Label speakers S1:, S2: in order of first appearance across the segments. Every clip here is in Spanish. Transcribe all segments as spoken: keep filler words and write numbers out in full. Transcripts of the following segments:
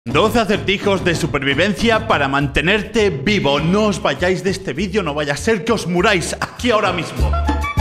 S1: doce acertijos de supervivencia para mantenerte vivo. No os vayáis de este vídeo, no vaya a ser que os muráis aquí ahora mismo.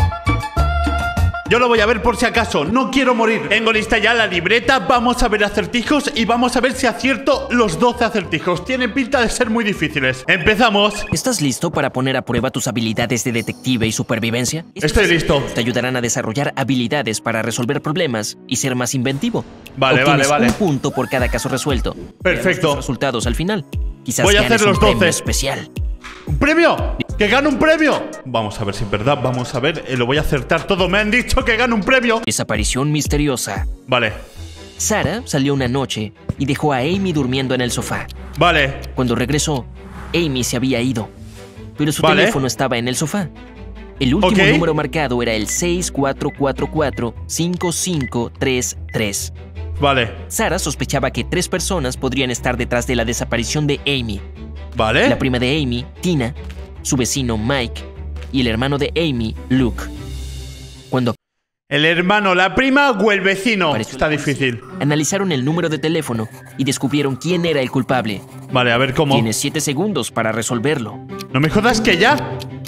S1: Yo lo voy a ver por si acaso, no quiero morir. Tengo lista ya la libreta, vamos a ver acertijos y vamos a ver si acierto los doce acertijos. Tienen pinta de ser muy difíciles. Empezamos.
S2: ¿Estás listo para poner a prueba tus habilidades de detective y supervivencia?
S1: Estoy listo.
S2: Te ayudarán a desarrollar habilidades para resolver problemas y ser más inventivo.
S1: Vale,
S2: Obtienes
S1: vale, vale.
S2: un punto por cada caso resuelto.
S1: Perfecto.
S2: Veamos tus resultados al final. Quizás
S1: Voy a
S2: ganes
S1: hacer los
S2: un premio
S1: doce.
S2: especial.
S1: ¿Un premio? ¡Que gane un premio! Vamos a ver si es verdad, vamos a ver. eh, Lo voy a acertar todo, me han dicho que gane un premio.
S2: Desaparición misteriosa.
S1: Vale,
S2: Sarah salió una noche y dejó a Amy durmiendo en el sofá.
S1: vale.
S2: Cuando regresó, Amy se había ido, pero su
S1: Vale.
S2: teléfono estaba en el sofá. El último
S1: Ok.
S2: número marcado era el seis cuatro cuatro cuatro cinco cinco tres tres.
S1: Vale,
S2: Sarah sospechaba que tres personas podrían estar detrás de la desaparición de Amy.
S1: vale.
S2: La prima de Amy, Tina, su vecino Mike y el hermano de Amy, Luke. Cuando
S1: El hermano, la prima o el vecino.
S2: apareció
S1: Está
S2: la policía,
S1: difícil.
S2: analizaron el número de teléfono y descubrieron quién era el culpable.
S1: Vale, a ver cómo.
S2: Tienes siete segundos para resolverlo.
S1: No me jodas que ya.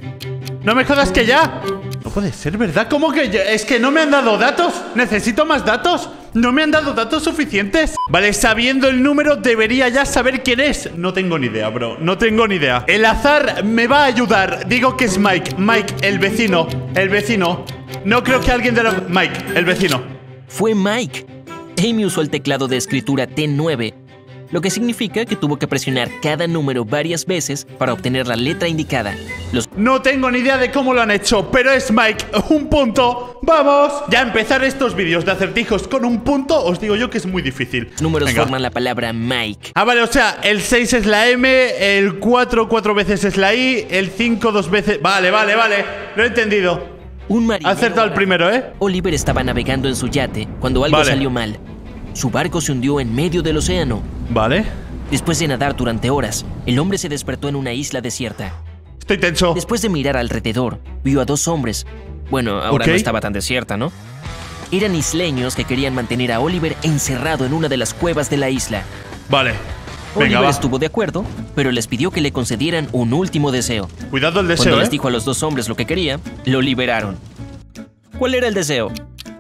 S1: No me jodas que ya. No puede ser, ¿verdad? ¿Cómo que ya? Es que no me han dado datos. Necesito más datos. No me han dado datos suficientes. Vale, sabiendo el número debería ya saber quién es. No tengo ni idea, bro. No tengo ni idea. El azar me va a ayudar. Digo que es Mike. Mike, el vecino. El vecino. No creo que alguien de la... Mike, el vecino.
S2: Fue Mike. Amy usó el teclado de escritura T nueve, lo que significa que tuvo que presionar cada número varias veces para obtener la letra indicada. Los
S1: No tengo ni idea de cómo lo han hecho, pero es Mike. Un punto. ¡Vamos! Ya empezar estos vídeos de acertijos con un punto, os digo yo que es muy difícil.
S2: números
S1: Venga.
S2: forman la palabra Mike.
S1: Ah, vale, o sea, el seis es la M, el cuatro cuatro veces es la I, el cinco dos veces... Vale, vale, vale. Lo he entendido.
S2: Un marinero
S1: Ha acertado el primero, ¿eh?
S2: Oliver estaba navegando en su yate cuando algo
S1: Vale.
S2: salió mal. Su barco se hundió en medio del océano.
S1: Vale.
S2: Después de nadar durante horas, el hombre se despertó en una isla desierta.
S1: Estoy tenso.
S2: Después de mirar alrededor, vio a dos hombres. Bueno, ahora
S1: Ok.
S2: no estaba tan desierta, ¿no? Eran isleños que querían mantener a Oliver encerrado en una de las cuevas de la isla.
S1: Vale. Venga,
S2: Oliver
S1: va.
S2: estuvo de acuerdo, pero les pidió que le concedieran un último deseo.
S1: Cuidado el
S2: Cuando
S1: deseo,
S2: les
S1: ¿eh?
S2: dijo a los dos hombres lo que quería, lo liberaron. ¿Cuál era el deseo?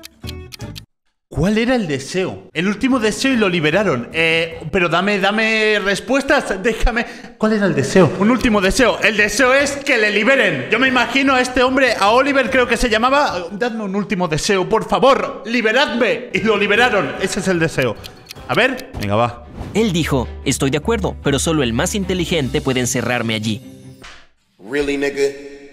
S1: ¿Cuál era el deseo? El último deseo y lo liberaron. Eh, pero dame, dame respuestas. Déjame. ¿Cuál era el deseo? Un último deseo. El deseo es que le liberen. Yo me imagino a este hombre, a Oliver creo que se llamaba. Dadme un último deseo, por favor. Liberadme. Y lo liberaron. Ese es el deseo. A ver. Venga, va.
S2: Él dijo, estoy de acuerdo, pero solo el más inteligente puede encerrarme allí.
S3: Really, nigga?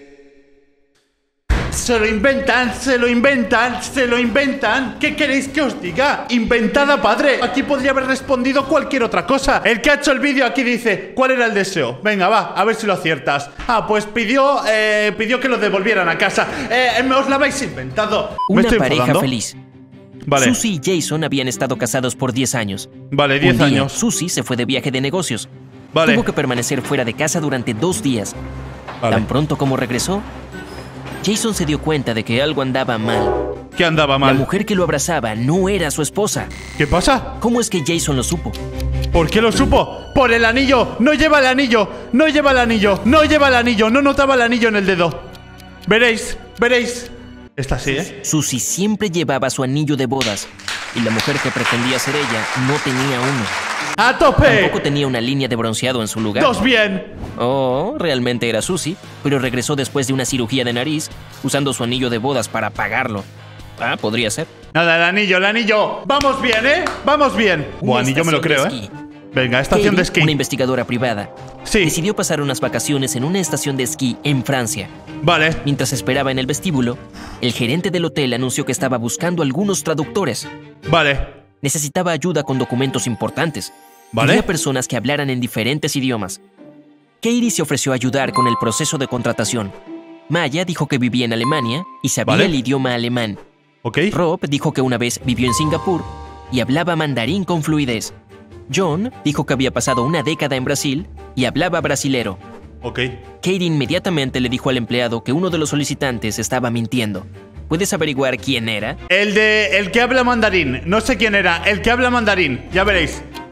S1: Se lo inventan, se lo inventan, se lo inventan. ¿Qué queréis que os diga? Inventada, padre. Aquí podría haber respondido cualquier otra cosa. El que ha hecho el vídeo aquí dice, ¿cuál era el deseo? Venga, va, a ver si lo aciertas. Ah, pues pidió, eh, pidió que lo devolvieran a casa. Eh, os lo habéis inventado. ¿Me
S2: Una
S1: estoy
S2: pareja
S1: enfadando?
S2: feliz.
S1: Vale,
S2: Susie y Jason habían estado casados por diez años.
S1: vale,
S2: Un
S1: diez
S2: día,
S1: años.
S2: Susie se fue de viaje de negocios.
S1: Vale,
S2: Tuvo que permanecer fuera de casa durante dos días.
S1: vale.
S2: Tan pronto como regresó, Jason se dio cuenta de que algo andaba mal.
S1: ¿Qué andaba
S2: La
S1: mal?
S2: mujer que lo abrazaba no era su esposa.
S1: ¿Qué pasa?
S2: ¿Cómo es que Jason lo supo?
S1: ¿Por qué lo supo? Por el anillo. No lleva el anillo. No lleva el anillo. No lleva el anillo. No notaba el anillo en el dedo. Veréis, veréis. Está así, ¿eh?
S2: Susie siempre llevaba su anillo de bodas y la mujer que pretendía ser ella no tenía uno.
S1: ¡A tope!
S2: Tampoco tenía una línea de bronceado en su lugar.
S1: ¡Dos bien!
S2: Oh, realmente era Susie, pero regresó después de una cirugía de nariz usando su anillo de bodas para pagarlo. Ah, podría ser.
S1: Nada, el anillo, el anillo. Vamos bien, ¿eh? Vamos bien.
S2: Una
S1: Buah, anillo me lo
S2: estación
S1: creo,
S2: de
S1: ¿eh?
S2: esquí.
S1: Venga, estación de
S2: Katie,
S1: esquí.
S2: una investigadora privada,
S1: Sí,
S2: decidió pasar unas vacaciones en una estación de esquí en Francia.
S1: vale.
S2: Mientras esperaba en el vestíbulo, el gerente del hotel anunció que estaba buscando algunos traductores.
S1: Vale.
S2: Necesitaba ayuda con documentos importantes.
S1: Vale.
S2: Quería personas que hablaran en diferentes idiomas. Katie se ofreció a ayudar con el proceso de contratación. Maya dijo que vivía en Alemania y sabía
S1: Vale.
S2: el idioma alemán.
S1: Ok.
S2: Rob dijo que una vez vivió en Singapur y hablaba mandarín con fluidez. John dijo que había pasado una década en Brasil y hablaba brasilero.
S1: Ok.
S2: Katie inmediatamente le dijo al empleado que uno de los solicitantes estaba mintiendo. ¿Puedes averiguar quién era?
S1: El de... El que habla mandarín. No sé quién era. El que habla mandarín. Ya veréis.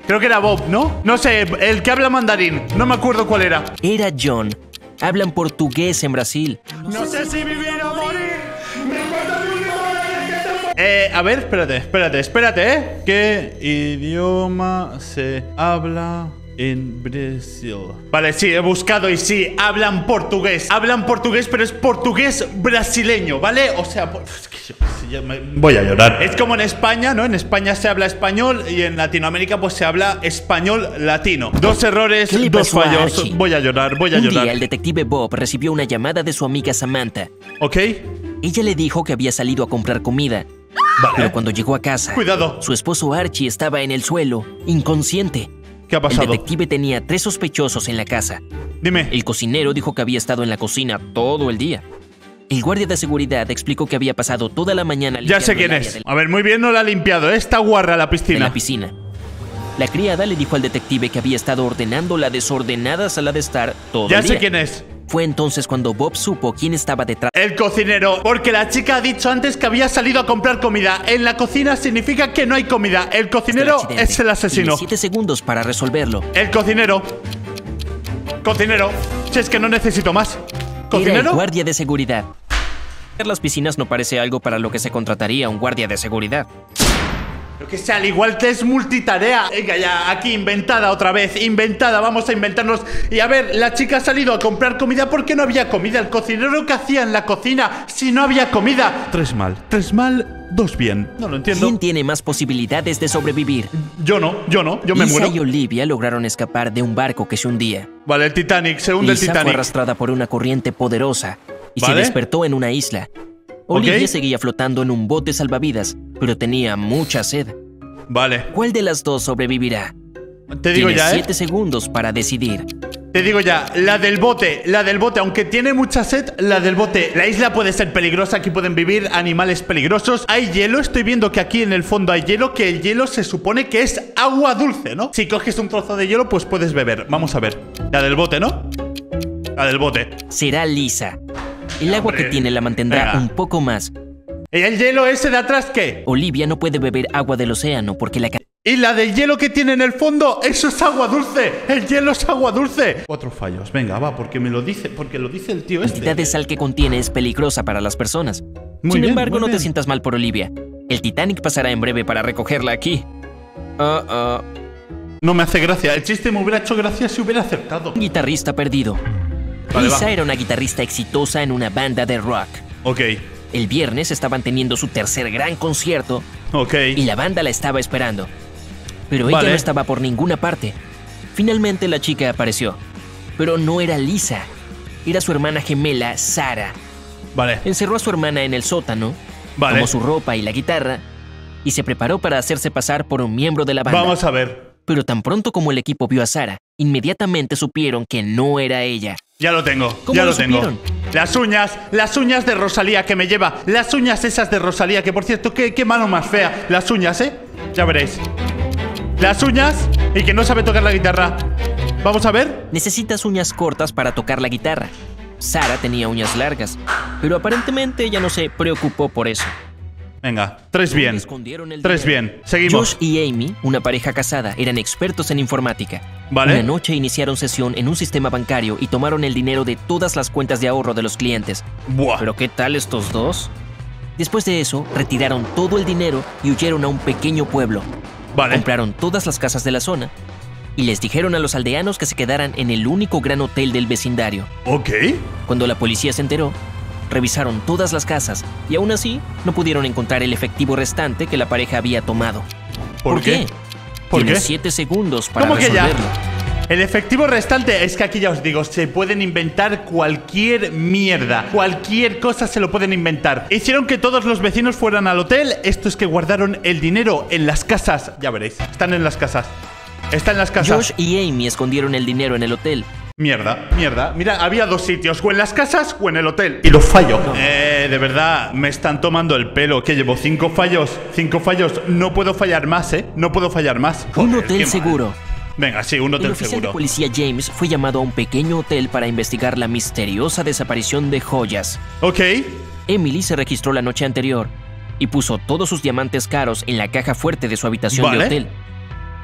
S1: Creo que era Bob, ¿no? No sé, el que habla mandarín. No me acuerdo cuál era.
S2: Era John. Hablan portugués en Brasil.
S1: No sé si vivir o morir. Me importa mucho. Eh, a ver, espérate, espérate, espérate, ¿eh? ¿Qué idioma se habla en Brasil? Vale, sí, he buscado y sí, hablan portugués. Hablan portugués, pero es portugués brasileño, ¿vale? O sea, es que yo, yo me voy a llorar. Es como en España, ¿no? En España se habla español y en Latinoamérica pues se habla español latino. Dos errores,
S2: ¿Qué le
S1: dos
S2: pasó a
S1: fallos.
S2: Archie?
S1: Voy a llorar, voy a
S2: Un
S1: llorar.
S2: día el detective Bob recibió una llamada de su amiga Samantha.
S1: ¿Ok?
S2: Ella le dijo que había salido a comprar comida.
S1: Vale.
S2: Pero cuando llegó a casa,
S1: Cuidado.
S2: su esposo Archie estaba en el suelo, inconsciente.
S1: ¿Qué ha
S2: El
S1: pasado?
S2: detective tenía tres sospechosos en la casa.
S1: Dime.
S2: El cocinero dijo que había estado en la cocina todo el día. El guardia de seguridad explicó que había pasado toda la mañana
S1: Ya sé
S2: limpiando
S1: quién
S2: el área
S1: es.
S2: de
S1: A ver, muy bien no la ha limpiado, ¿eh? Está guarra la
S2: la, de
S1: piscina.
S2: la piscina. La criada le dijo al detective que había estado ordenando la desordenada sala de estar todo
S1: Ya
S2: el día.
S1: sé quién es.
S2: Fue entonces cuando Bob supo quién estaba detrás.
S1: El cocinero, porque la chica ha dicho antes que había salido a comprar comida. En la cocina significa que no hay comida. El cocinero
S2: del accidente.
S1: es el asesino.
S2: Tiene siete segundos para resolverlo.
S1: El cocinero. Cocinero. Si es que no necesito más.
S2: Era el
S1: ¿Cocinero?
S2: guardia de seguridad. Las piscinas no parece algo para lo que se contrataría un guardia de seguridad.
S1: Lo que sea, al igual que es multitarea. Venga ya, aquí inventada otra vez. Inventada, vamos a inventarnos. Y a ver, la chica ha salido a comprar comida porque no había comida. El cocinero, ¿qué hacía en la cocina si no había comida? Tres mal. Tres mal, dos bien. No lo entiendo.
S2: ¿Quién tiene más posibilidades de sobrevivir?
S1: Yo no, yo no, yo me
S2: Lisa
S1: muero.
S2: y Olivia lograron escapar de un barco que se hundía.
S1: Vale, el Titanic, se hunde el
S2: Lisa fue
S1: Titanic.
S2: arrastrada por una corriente poderosa y
S1: Vale.
S2: se despertó en una isla. Olivia
S1: Ok.
S2: seguía flotando en un bote salvavidas, pero tenía mucha sed.
S1: Vale,
S2: ¿Cuál de las dos sobrevivirá?
S1: te digo
S2: Tienes
S1: ya, ¿eh?
S2: siete segundos para decidir.
S1: Te digo ya, la del bote, la del bote, aunque tiene mucha sed, la del bote. La isla puede ser peligrosa, aquí pueden vivir animales peligrosos. Hay hielo, estoy viendo que aquí en el fondo hay hielo, que el hielo se supone que es agua dulce, ¿no? Si coges un trozo de hielo, pues puedes beber. Vamos a ver. La del bote, ¿no? La del bote.
S2: Será Lisa. El agua
S1: Hombre,
S2: que tiene la mantendrá
S1: venga.
S2: un poco más.
S1: ¿Y el hielo ese de atrás qué?
S2: Olivia no puede beber agua del océano porque la
S1: Y la del hielo que tiene en el fondo, eso es agua dulce. El hielo es agua dulce. Cuatro fallos, venga, va, porque me lo dice, porque lo dice el tío este.
S2: cantidad de sal que contiene es peligrosa para las personas.
S1: Muy
S2: Sin
S1: bien,
S2: embargo,
S1: muy
S2: no
S1: bien.
S2: te sientas mal por Olivia. El Titanic pasará en breve para recogerla aquí. Ah, ah.
S1: No me hace gracia. El chiste me hubiera hecho gracia si hubiera acertado.
S2: Un guitarrista perdido.
S1: Vale,
S2: Lisa
S1: va.
S2: era una guitarrista exitosa en una banda de rock.
S1: Ok,
S2: El viernes estaban teniendo su tercer gran concierto
S1: ok.
S2: y la banda la estaba esperando. Pero
S1: Vale.
S2: ella no estaba por ninguna parte. Finalmente la chica apareció. Pero no era Lisa. Era su hermana gemela, Sara.
S1: Vale,
S2: Encerró a su hermana en el sótano,
S1: Vale.
S2: tomó su ropa y la guitarra y se preparó para hacerse pasar por un miembro de la banda.
S1: vamos a ver.
S2: Pero tan pronto como el equipo vio a Sara, inmediatamente supieron que no era ella.
S1: Ya lo tengo,
S2: ¿Cómo
S1: ya
S2: lo
S1: lo tengo.
S2: supieron?
S1: Las uñas, las uñas de Rosalía que me lleva. Las uñas esas de Rosalía, que por cierto, qué, qué mano más fea. Las uñas, ¿eh? Ya veréis. Las uñas y que no sabe tocar la guitarra. Vamos a ver.
S2: Necesitas uñas cortas para tocar la guitarra. Sara tenía uñas largas, pero aparentemente ella no se preocupó por eso.
S1: Venga, tres bien.
S2: Escondieron el
S1: Tres
S2: dinero.
S1: bien. Seguimos.
S2: Josh y Amy, una pareja casada, eran expertos en informática.
S1: Vale.
S2: Una noche iniciaron sesión en un sistema bancario y tomaron el dinero de todas las cuentas de ahorro de los clientes.
S1: Buah.
S2: ¿Pero qué tal estos dos? Después de eso, retiraron todo el dinero y huyeron a un pequeño pueblo.
S1: Vale.
S2: Compraron todas las casas de la zona y les dijeron a los aldeanos que se quedaran en el único gran hotel del vecindario.
S1: Ok.
S2: Cuando la policía se enteró, revisaron todas las casas y aún así no pudieron encontrar el efectivo restante que la pareja había tomado.
S1: ¿Por qué? ¿Por
S2: Tienes
S1: qué?
S2: siete segundos para
S1: ¿Cómo que ya?
S2: resolverlo.
S1: El efectivo restante, es que aquí ya os digo, se pueden inventar cualquier mierda. Cualquier cosa se lo pueden inventar. Hicieron que todos los vecinos fueran al hotel. Esto es que guardaron el dinero en las casas. Ya veréis, están en las casas. Está en las casas.
S2: Josh y Amy escondieron el dinero en el hotel.
S1: Mierda, mierda. Mira, había dos sitios, o en las casas o en el hotel. Y los fallo. Eh, de verdad, me están tomando el pelo. Que llevo cinco fallos. Cinco fallos. No puedo fallar más, ¿eh? No puedo fallar más.
S2: Un
S1: Joder, qué
S2: hotel
S1: mal.
S2: seguro.
S1: Venga, sí, un
S2: El
S1: hotel
S2: oficial
S1: seguro.
S2: de policía James fue llamado a un pequeño hotel para investigar la misteriosa desaparición de joyas.
S1: Ok.
S2: Emily se registró la noche anterior y puso todos sus diamantes caros en la caja fuerte de su habitación
S1: Vale.
S2: de hotel.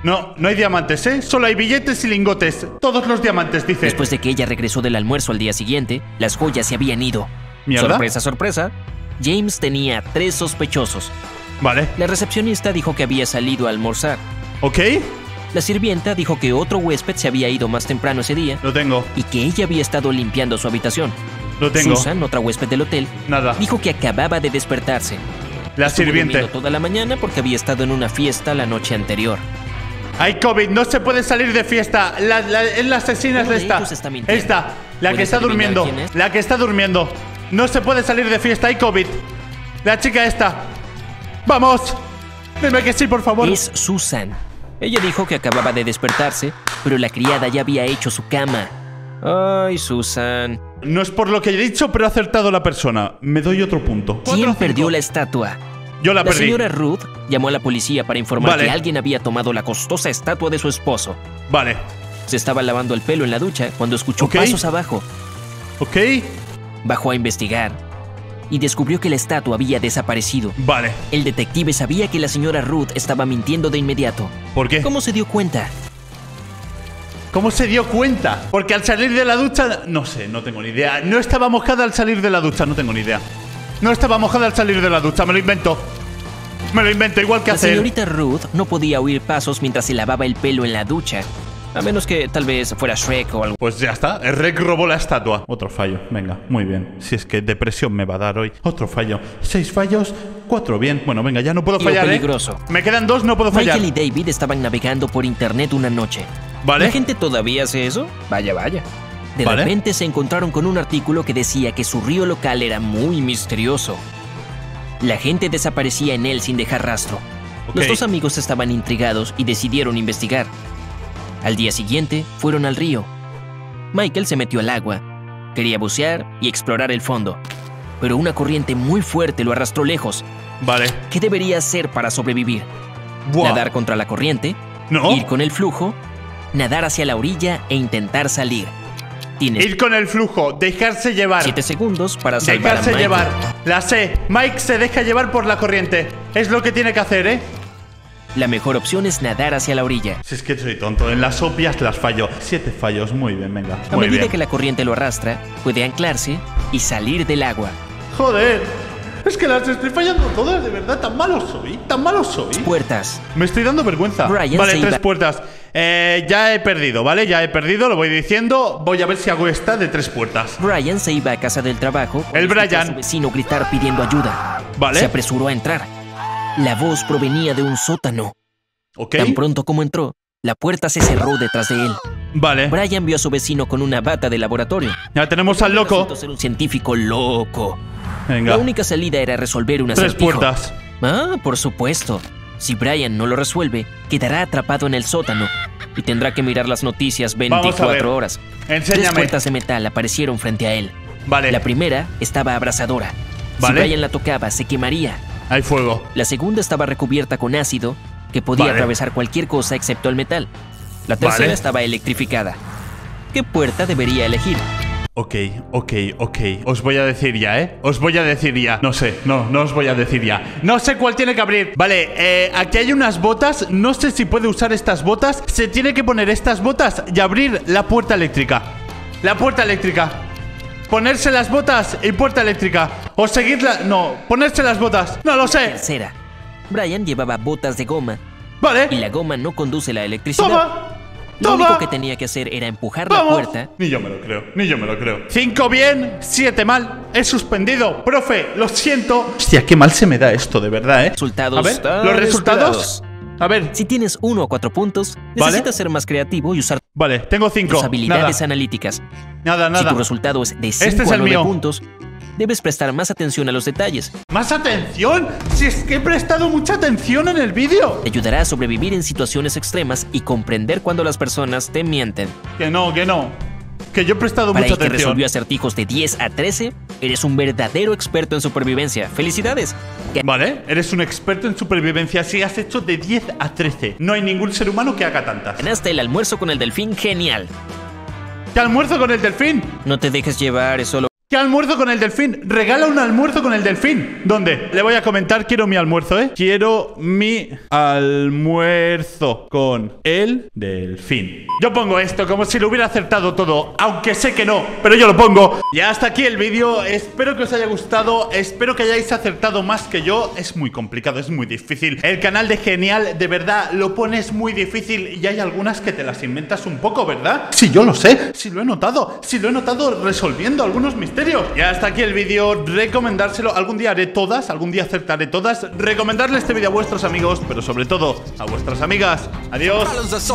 S1: No, no hay diamantes, ¿eh? Solo hay billetes y lingotes. Todos los diamantes, dice.
S2: Después de que ella regresó del almuerzo al día siguiente, las joyas se habían ido.
S1: ¿Mierda?
S2: Sorpresa, sorpresa. James tenía tres sospechosos.
S1: Vale.
S2: La recepcionista dijo que había salido a almorzar.
S1: ¿Ok?
S2: La sirvienta dijo que otro huésped se había ido más temprano ese día
S1: Lo tengo.
S2: y que ella había estado limpiando su habitación.
S1: Lo tengo.
S2: Susan, otra huésped del hotel,
S1: Nada.
S2: dijo que acababa de despertarse.
S1: La
S2: Estuvo
S1: sirviente.
S2: durmiendo toda la mañana porque había estado en una fiesta la noche anterior.
S1: Hay COVID, no se puede salir de fiesta. La, la, es la asesina es
S2: Uno de
S1: esta.
S2: ellos está mintiendo.
S1: Esta, la que
S2: ¿Puedes
S1: está
S2: adivinar
S1: durmiendo.
S2: quién es?
S1: La que está durmiendo. No se puede salir de fiesta, hay COVID. La chica esta. ¡Vamos! Dime que sí, por favor.
S2: Es Susan. Ella dijo que acababa de despertarse, pero la criada ya había hecho su cama. Ay, Susan.
S1: No es por lo que he dicho, pero ha acertado la persona. Me doy otro punto. Cuatro
S2: ¿Quién
S1: o
S2: perdió
S1: cinco.
S2: la estatua?
S1: Yo la,
S2: La
S1: perdí.
S2: señora Ruth llamó a la policía para informar
S1: Vale.
S2: que alguien había tomado la costosa estatua de su esposo.
S1: Vale.
S2: Se estaba lavando el pelo en la ducha cuando escuchó
S1: Ok.
S2: pasos abajo.
S1: ¿Ok?
S2: Bajó a investigar y descubrió que la estatua había desaparecido.
S1: Vale.
S2: El detective sabía que la señora Ruth estaba mintiendo de inmediato.
S1: ¿Por qué?
S2: ¿Cómo se dio cuenta?
S1: ¿Cómo se dio cuenta? Porque al salir de la ducha... No sé, no tengo ni idea. No estaba mojada al salir de la ducha, no tengo ni idea. No estaba mojada al salir de la ducha, me lo invento. Me lo invento, igual que
S2: La
S1: hacer.
S2: señorita Ruth no podía oír pasos mientras se lavaba el pelo en la ducha. A menos que tal vez fuera Shrek o algo.
S1: Pues ya está, el Rec robó la estatua. Otro fallo, venga, muy bien. Si es que depresión me va a dar hoy. Otro fallo. Seis fallos, cuatro bien. Bueno, venga, ya no puedo
S2: Lo
S1: fallar,
S2: peligroso.
S1: ¿eh? Me quedan dos, no puedo fallar.
S2: Michael y David estaban navegando por internet una noche.
S1: Vale.
S2: ¿La gente todavía hace eso? Vaya, vaya. De
S1: Vale.
S2: repente se encontraron con un artículo que decía que su río local era muy misterioso. La gente desaparecía en él sin dejar rastro.
S1: Ok.
S2: Los dos amigos estaban intrigados y decidieron investigar. Al día siguiente, fueron al río. Michael se metió al agua. Quería bucear y explorar el fondo. Pero una corriente muy fuerte lo arrastró lejos.
S1: Vale.
S2: ¿Qué debería hacer para sobrevivir?
S1: Buah.
S2: Nadar contra la corriente,
S1: No.
S2: ir con el flujo, nadar hacia la orilla e intentar salir. Tienes
S1: Ir con el flujo, dejarse llevar.
S2: siete segundos para salvar a
S1: Dejarse
S2: Michael.
S1: llevar. La sé. Mike se deja llevar por la corriente. Es lo que tiene que hacer, ¿eh?
S2: La mejor opción es nadar hacia la orilla.
S1: Si es que soy tonto, en las obvias las fallo. Siete fallos, muy bien, venga.
S2: A
S1: Muy
S2: medida
S1: bien.
S2: que la corriente lo arrastra, puede anclarse y salir del agua.
S1: Joder. Es que las estoy fallando todas, de verdad. Tan malo soy. Tan malo soy.
S2: Puertas.
S1: Me estoy dando vergüenza.
S2: Brian
S1: vale,
S2: se
S1: tres
S2: iba-
S1: puertas. Eh, ya he perdido, ¿vale? Ya he perdido, lo voy diciendo. Voy a ver si hago esta de tres puertas.
S2: Brian se iba a casa del trabajo cuando
S1: El
S2: escuchó a
S1: Brian.
S2: su vecino gritar pidiendo ayuda.
S1: Vale.
S2: Se apresuró a entrar. La voz provenía de un sótano.
S1: Ok.
S2: Tan pronto como entró, la puerta se cerró detrás de él.
S1: Vale.
S2: Brian vio a su vecino con una bata de laboratorio.
S1: Ya tenemos al loco.
S2: Resultó ser un científico loco.
S1: Venga.
S2: La única salida era resolver un
S1: Tres
S2: acertijo.
S1: puertas.
S2: Ah, por supuesto. Si Brian no lo resuelve, quedará atrapado en el sótano y tendrá que mirar las noticias
S1: Vamos a ver.
S2: veinticuatro horas. Tres
S1: Enséñame.
S2: puertas de metal aparecieron frente a él.
S1: Vale.
S2: La primera estaba abrasadora.
S1: Vale.
S2: Si Brian la tocaba, se quemaría.
S1: Hay fuego.
S2: La segunda estaba recubierta con ácido, que podía
S1: Vale.
S2: atravesar cualquier cosa excepto el metal. La tercera
S1: Vale.
S2: estaba electrificada. ¿Qué puerta debería elegir?
S1: Ok, ok, ok. Os voy a decir ya, ¿eh? Os voy a decir ya. No sé, no, no os voy a decir ya. No sé cuál tiene que abrir. Vale, eh, aquí hay unas botas. No sé si puede usar estas botas. Se tiene que poner estas botas y abrir la puerta eléctrica. La puerta eléctrica. Ponerse las botas y puerta eléctrica. O seguirla... No, ponerse las botas. No lo sé.
S2: Tercera. Brian llevaba botas de goma y
S1: Vale.
S2: la goma no conduce la electricidad.
S1: Toma.
S2: Lo
S1: Toma.
S2: único que tenía que hacer era empujar la
S1: Vamos.
S2: puerta.
S1: Ni yo me lo creo, ni yo me lo creo. Cinco bien, siete mal. He suspendido. Profe, lo siento. Hostia, qué mal se me da esto, de verdad, ¿eh?
S2: Resultados
S1: A ver,
S2: tan
S1: los resultados.
S2: esperados.
S1: A ver,
S2: Si tienes uno o cuatro puntos,
S1: Vale.
S2: necesitas ser más creativo y usar
S1: vale, tengo cinco.
S2: tus habilidades
S1: Nada,
S2: analíticas.
S1: nada,
S2: Si
S1: nada.
S2: tu resultado es de
S1: Este
S2: cinco
S1: es
S2: a
S1: el
S2: nueve
S1: mío.
S2: puntos, debes prestar más atención a los detalles.
S1: ¡Más atención! Si es que he prestado mucha atención en el vídeo.
S2: Te ayudará a sobrevivir en situaciones extremas y comprender cuando las personas te mienten.
S1: Que no, que no. Que yo he prestado
S2: Para
S1: mucha
S2: el que
S1: atención.
S2: resolvió acertijos de diez a trece, eres un verdadero experto en supervivencia. ¡Felicidades!
S1: Vale, eres un experto en supervivencia si has hecho de diez a trece. No hay ningún ser humano que haga tantas.
S2: Ganaste el almuerzo con el delfín genial.
S1: ¿Qué almuerzo con el delfín?
S2: No te dejes llevar, es solo
S1: ¿Qué almuerzo con el delfín? Regala un almuerzo con el delfín. ¿Dónde? Le voy a comentar, quiero mi almuerzo, ¿eh? Quiero mi almuerzo con el delfín. Yo pongo esto como si lo hubiera acertado todo, aunque sé que no, pero yo lo pongo. Y hasta aquí el vídeo. Espero que os haya gustado. Espero que hayáis acertado más que yo. Es muy complicado, es muy difícil. El canal de Genial, de verdad, lo pones muy difícil y hay algunas que te las inventas un poco, ¿verdad? Sí, yo lo sé. Sí, lo he notado. Sí, lo he notado resolviendo algunos misterios. Y hasta aquí el vídeo. Recomendárselo. Algún día haré todas, algún día acertaré todas. Recomendarle este vídeo a vuestros amigos, pero sobre todo a vuestras amigas. Adiós.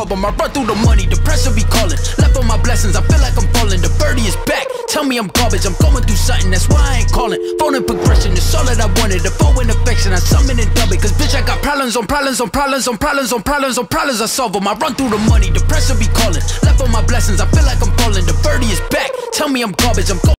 S4: Tell me I'm garbage, I'm going through something, that's why I ain't calling. Phone and progression, it's all that I wanted. The phone and affection, I summon and dub it. Cause bitch, I got problems on problems on problems on problems on problems on problems, I solve them. I run through the money, the pressure be calling. Left on my blessings, I feel like I'm falling. The birdie is back, tell me I'm garbage, I'm going